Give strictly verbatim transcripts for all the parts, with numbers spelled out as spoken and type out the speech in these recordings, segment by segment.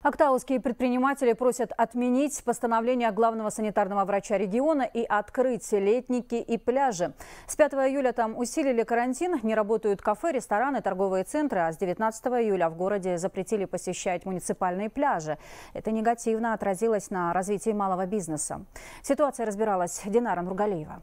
Актауские предприниматели просят отменить постановление главного санитарного врача региона и открыть летники и пляжи. С пятого июля там усилили карантин, не работают кафе, рестораны, торговые центры, а с девятнадцатого июля в городе запретили посещать муниципальные пляжи. Это негативно отразилось на развитии малого бизнеса. Ситуация разбиралась Динара Нургалиева.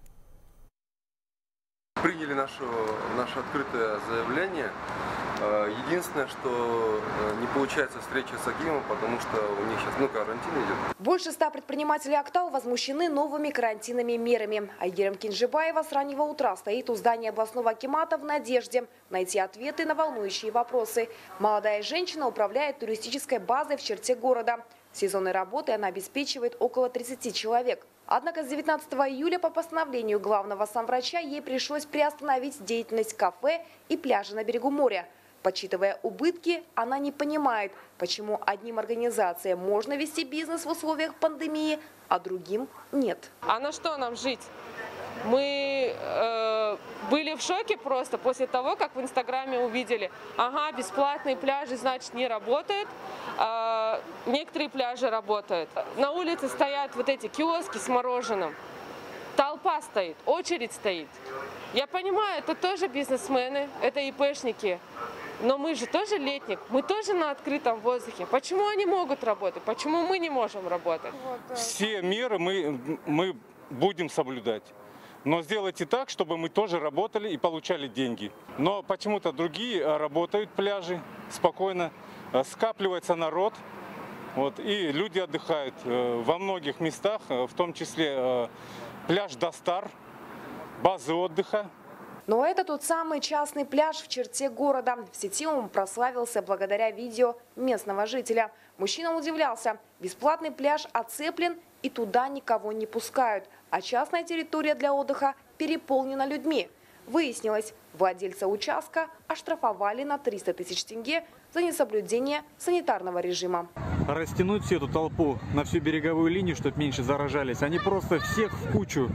Приняли наше, наше открытое заявление. Единственное, что не получается встреча с Акимом, потому что у них сейчас ну, карантин идет. Больше ста предпринимателей Актау возмущены новыми карантинными мерами. Айгерем Кинжибаева с раннего утра стоит у здания областного акимата в надежде найти ответы на волнующие вопросы. Молодая женщина управляет туристической базой в черте города. Сезонной работой она обеспечивает около тридцати человек. Однако с девятнадцатого июля по постановлению главного санврача ей пришлось приостановить деятельность кафе и пляжа на берегу моря. Подсчитывая убытки, она не понимает, почему одним организациям можно вести бизнес в условиях пандемии, а другим нет. А на что нам жить? Мы э, были в шоке просто после того, как в Инстаграме увидели, ага, бесплатные пляжи, значит, не работают. Э, некоторые пляжи работают. На улице стоят вот эти киоски с мороженым. Толпа стоит, очередь стоит. Я понимаю, это тоже бизнесмены, это ИПшники. Но мы же тоже летник, мы тоже на открытом воздухе. Почему они могут работать? Почему мы не можем работать? Все меры мы, мы будем соблюдать. Но сделайте так, чтобы мы тоже работали и получали деньги. Но почему-то другие работают, пляжи спокойно, скапливается народ, вот, и люди отдыхают во многих местах, в том числе пляж Достар, базы отдыха. Но это тот самый частный пляж в черте города. В сети он прославился благодаря видео местного жителя. Мужчина удивлялся. Бесплатный пляж оцеплен и туда никого не пускают. А частная территория для отдыха переполнена людьми. Выяснилось, владельца участка оштрафовали на триста тысяч тенге за несоблюдение санитарного режима. Растянуть всю эту толпу на всю береговую линию, чтобы меньше заражались. Они просто всех в кучу.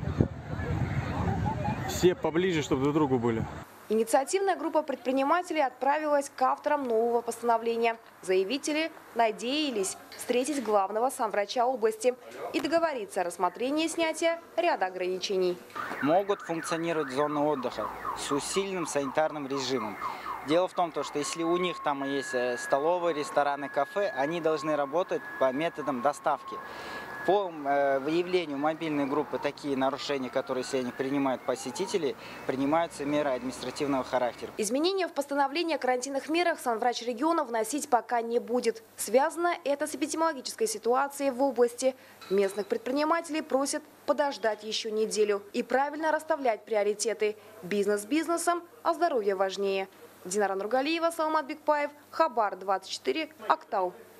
Все поближе, чтобы друг к другу были. Инициативная группа предпринимателей отправилась к авторам нового постановления. Заявители надеялись встретить главного санврача области и договориться о рассмотрении снятия ряда ограничений. Могут функционировать зоны отдыха с усиленным санитарным режимом. Дело в том, что если у них там есть столовые, рестораны, кафе, они должны работать по методам доставки. По выявлению мобильной группы такие нарушения, которые сегодня принимают посетители, принимаются меры административного характера. Изменения в постановлении о карантинных мерах санврач региона вносить пока не будет. Связано это с эпидемиологической ситуацией в области. Местных предпринимателей просят подождать еще неделю и правильно расставлять приоритеты. Бизнес бизнесом, а здоровье важнее. Динара Нургалиева, Саламат Бекбаев, Хабар двадцать четыре, Актау.